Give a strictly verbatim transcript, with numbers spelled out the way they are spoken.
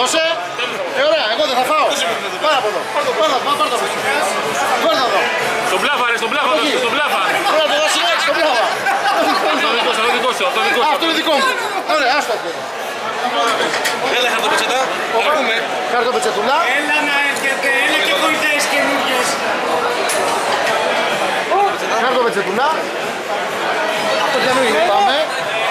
Τελείωσε. Ε, ωραία, εγώ δεν θα φάω. Πάρα από εδώ. Πάρ' το, πάρ' το, πάρ' το. Πάρ' το εδώ. Στον πλάφα ρε, στον πλάφα, στον πλάφα. Ωραία, το δώσει έξω, στον πλάφα. Αυτό δικό σου, αυτό δικό σου, αυτό δικό σου. Αυτό είναι δικό μου. Ωραία, άστο αυτό. Έλα, χαρτοπετσετά. Ακούμε. Χαρτοπετσετούλα. Έλα να έρχεται, έλα και έχω ιδέες καινούργιες. Χαρτοπετσετούλα. Το καινούργιο πάμε.